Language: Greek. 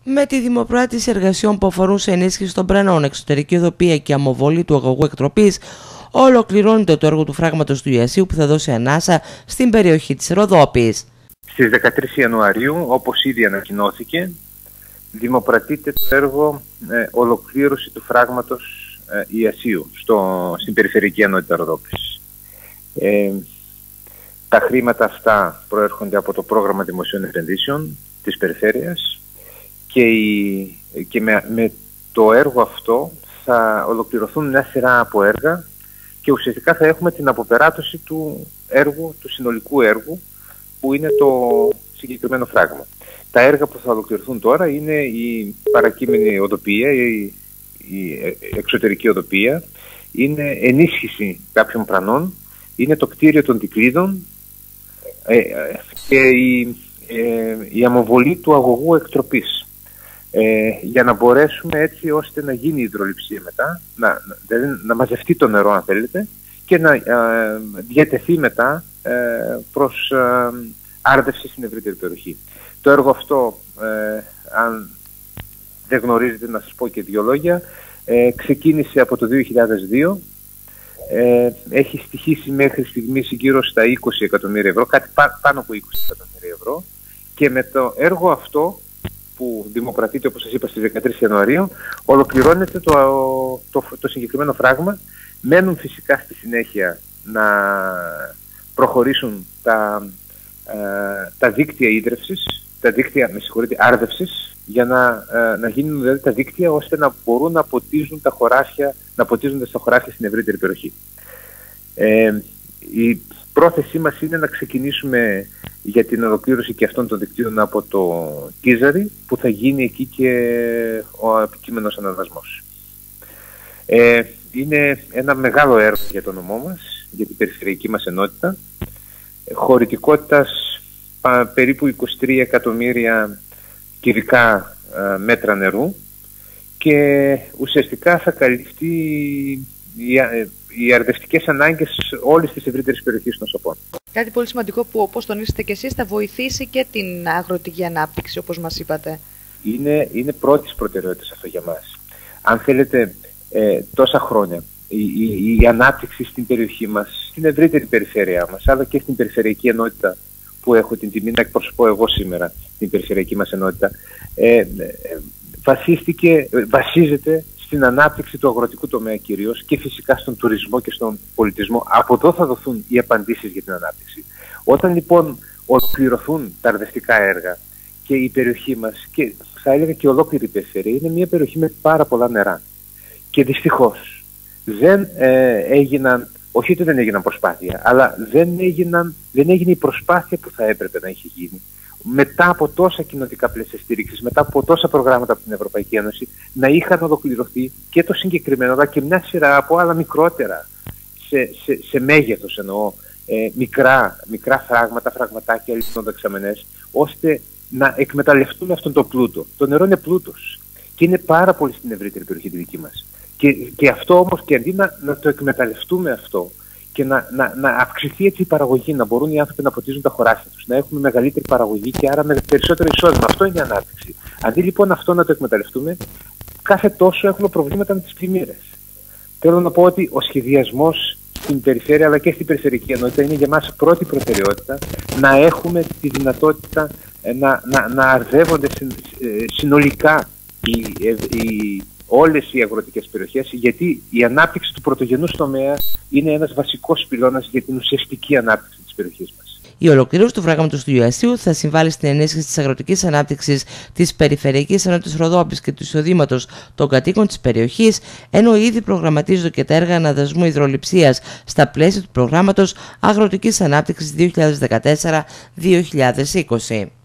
Με τη δημοπράτηση εργασιών που αφορούν σε ενίσχυση των πρανών, εξωτερική οδοπία και αμοβολή του αγωγού εκτροπής, ολοκληρώνεται το έργο του φράγματος του Ιασσίου που θα δώσει ανάσα στην περιοχή της Ροδόπης. Στις 13 Ιανουαρίου, όπως ήδη ανακοινώθηκε, δημοπρατείται το έργο ολοκλήρωση του φράγματος Ιασσίου στην περιφερειακή ενότητα Ροδόπης. Τα χρήματα αυτά προέρχονται από το πρόγραμμα δημοσίων επενδύσεων της περιφέρειας και με το έργο αυτό θα ολοκληρωθούν μια σειρά από έργα και ουσιαστικά θα έχουμε την αποπεράτωση του συνολικού έργου που είναι το συγκεκριμένο φράγμα. Τα έργα που θα ολοκληρωθούν τώρα είναι η παρακείμενη οδοπία, η εξωτερική οδοπία, είναι ενίσχυση κάποιων πρανών, είναι το κτίριο των δικλείδων και η αμοβολή του αγωγού εκτροπής. Για να μπορέσουμε έτσι ώστε να γίνει η υδρολειψία μετά, να μαζευτεί το νερό αν θέλετε και να διατεθεί μετά προς άρδευση στην ευρύτερη περιοχή. Το έργο αυτό, αν δεν γνωρίζετε να σας πω και δύο λόγια, ξεκίνησε από το 2002, έχει στοιχήσει μέχρι στιγμής γύρω στα 20 εκατομμύρια ευρώ, κάτι πάνω από 20 εκατομμύρια ευρώ, και με το έργο αυτό που δημοπρατείται, όπως σας είπα, στις 13 Ιανουαρίου, ολοκληρώνεται το συγκεκριμένο φράγμα. Μένουν φυσικά στη συνέχεια να προχωρήσουν τα δίκτυα ίδρευσης, τα δίκτυα, άρδευσης, για να γίνουν δηλαδή τα δίκτυα ώστε να μπορούν να ποτίζουν τα χωράσια, στα χωράσια στην ευρύτερη περιοχή. Η πρόθεσή μας είναι να ξεκινήσουμε για την ολοκλήρωση και αυτών των δικτύων από το Κίζαρι, που θα γίνει εκεί και ο επικείμενος αναδασμός. Είναι ένα μεγάλο έργο για το νομό μας, για την περιφερειακή μας ενότητα, χωρητικότητας περίπου 23 εκατομμύρια κυβικά μέτρα νερού, και ουσιαστικά θα καλυφθεί οι αρδευτικές ανάγκες όλης της ευρύτερης περιοχής των Σοπών. Κάτι πολύ σημαντικό που, όπως τονίσετε και εσείς, θα βοηθήσει και την αγροτική ανάπτυξη, όπως μας είπατε. Είναι πρώτης προτεραιότητας αυτό για μας. Αν θέλετε, τόσα χρόνια η ανάπτυξη στην περιοχή μας, στην ευρύτερη περιφέρεια μας, αλλά και στην περιφερειακή ενότητα που έχω την τιμή να εκπροσωπώ εγώ σήμερα, την περιφερειακή μας ενότητα, βασίζεται στην ανάπτυξη του αγροτικού τομέα κυρίως, και φυσικά στον τουρισμό και στον πολιτισμό. Από εδώ θα δοθούν οι απαντήσεις για την ανάπτυξη. Όταν λοιπόν ολοκληρωθούν τα αρδευτικά έργα και η περιοχή μας, και θα έλεγα και ολόκληρη η περιφέρεια, είναι μια περιοχή με πάρα πολλά νερά. Και δυστυχώς δεν έγιναν προσπάθεια, αλλά δεν έγινε η προσπάθεια που θα έπρεπε να έχει γίνει, μετά από τόσα κοινοτικά πλαίσια στήριξης, μετά από τόσα προγράμματα από την Ευρωπαϊκή Ένωση, να είχαν ολοκληρωθεί και το συγκεκριμένο, αλλά και μια σειρά από άλλα μικρότερα, σε μέγεθος εννοώ, μικρά φραγματάκια, δεξαμενές, ώστε να εκμεταλλευτούμε αυτόν τον πλούτο. Το νερό είναι πλούτος και είναι πάρα πολύ στην ευρύτερη περιοχή τη δική μας. Και αυτό όμως, και αντί να το εκμεταλλευτούμε αυτό και να αυξηθεί έτσι η παραγωγή, να μπορούν οι άνθρωποι να ποτίζουν τα χωράσια τους, να έχουμε μεγαλύτερη παραγωγή και άρα με περισσότερο εισόδημα. Αυτό είναι η ανάπτυξη. Αντί λοιπόν αυτό να το εκμεταλλευτούμε, κάθε τόσο έχουμε προβλήματα με τις πλημμύρες. Θέλω να πω ότι ο σχεδιασμός στην περιφέρεια αλλά και στην περιφερειακή ενότητα είναι για μας πρώτη προτεραιότητα, να έχουμε τη δυνατότητα να αρδεύονται συνολικά όλες οι αγροτικές περιοχές, γιατί η ανάπτυξη του πρωτογενούς τομέα είναι ένας βασικός πυλώνας για την ουσιαστική ανάπτυξη της περιοχής μας. Η ολοκλήρωση του φράγματος του Ιασσίου θα συμβάλλει στην ενίσχυση της αγροτικής ανάπτυξης της περιφερειακής ενότητας Ροδόπης και του εισοδήματος των κατοίκων της περιοχής, ενώ ήδη προγραμματίζονται και τα έργα αναδασμού υδρολειψίας στα πλαίσια του προγράμματος Αγροτικής Ανάπτυξης 2014-2020.